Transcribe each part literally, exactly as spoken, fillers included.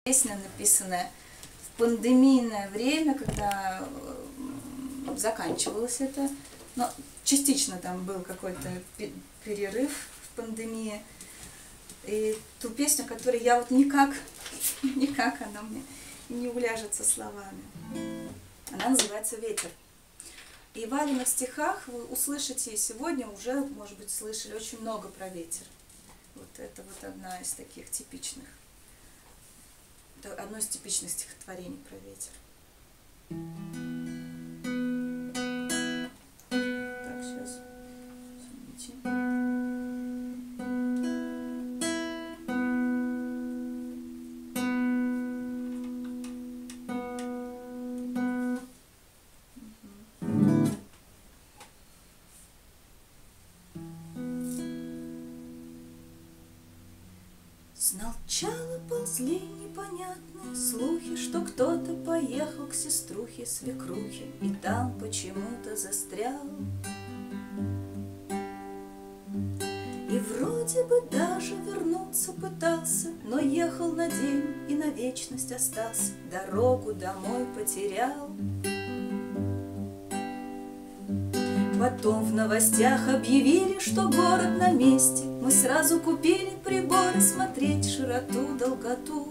Песня, написанная в пандемийное время, когда заканчивалось это, но частично там был какой-то перерыв в пандемии. И ту песню, которую я вот никак, никак она мне не уляжется словами. Она называется «Ветер». И в Алиных стихах вы услышите, и сегодня уже, может быть, слышали очень много про ветер. Вот это вот одна из таких типичных. Это одно из типичных стихотворений про ветер. Так, сейчас. Извините. Сначала ползли непонятные слухи, что кто-то поехал к сеструхе, свекрухе, и там почему-то застрял. И вроде бы даже вернуться пытался, но ехал на день и на вечность остался, дорогу домой потерял. Потом в новостях объявили, что город на месте. Мы сразу купили приборы смотреть широту, долготу.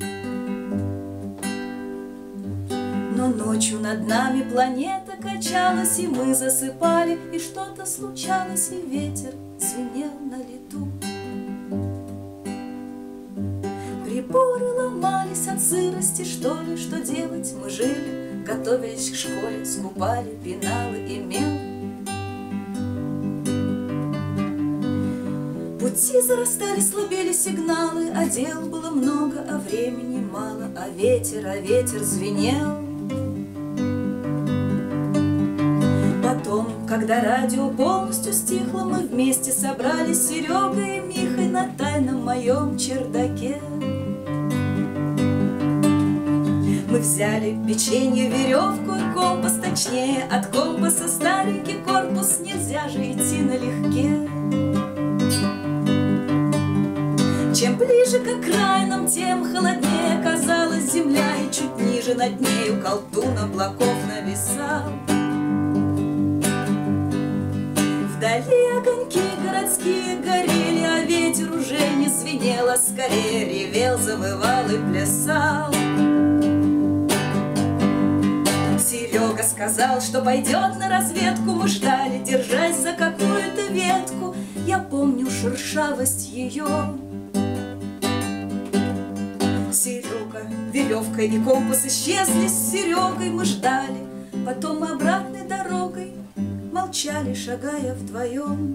Но ночью над нами планета качалась, и мы засыпали, и что-то случалось, и ветер звенел на лету. Приборы ломались от сырости, что ли, что делать мы жили, готовились к школе, скупали пеналы и мел. Пути зарастали, слабели сигналы, а дел было много, а времени мало, а ветер, а ветер звенел. Потом, когда радио полностью стихло, мы вместе собрались с Серегой и Михой на тайном моем чердаке. Мы взяли печенье, веревку и компас, точнее, от компаса старенький корпус, нельзя же идти налегке. Чем ближе к окраинам, тем холоднее казалась земля, и чуть ниже над нею колдун облаков нависал. Вдали огоньки городские горели, а ветер уже не звенел, а скорее ревел, завывал и плясал. Серега сказал, что пойдет на разведку, мы ждали, держась за какую-то ветку. Я помню шершавость ее. Серега, веревка и компас исчезли с Серегой, мы ждали. Потом мы обратной дорогой молчали, шагая вдвоем.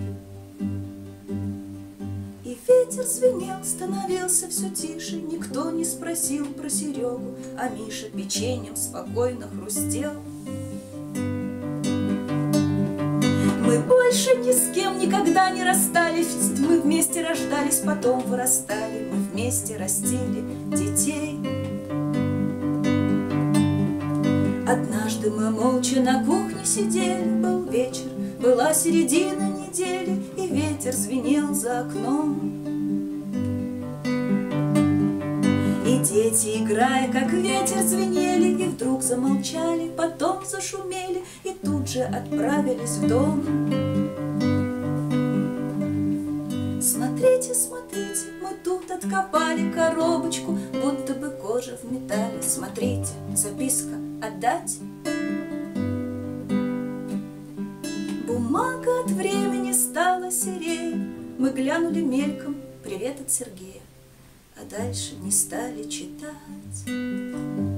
И ветер звенел, становился все тише, никто не спросил про Серегу, а Миша печеньем спокойно хрустел. Мы больше ни с кем никогда не расстались, мы вместе рождались, потом вырастали, мы вместе растили детей. Однажды мы молча на кухне сидели, был вечер, была середина недели, и ветер звенел за окном. И дети, играя, как ветер, звенели, и вдруг замолчали, потом зашумели, и тут же отправились в дом. Смотрите, смотрите, мы тут откопали коробочку, будто бы кожа в металле. Смотрите, записка «Отдать». Бумага от времени стала серее, мы глянули мельком «Привет от Сергея», а дальше не стали читать.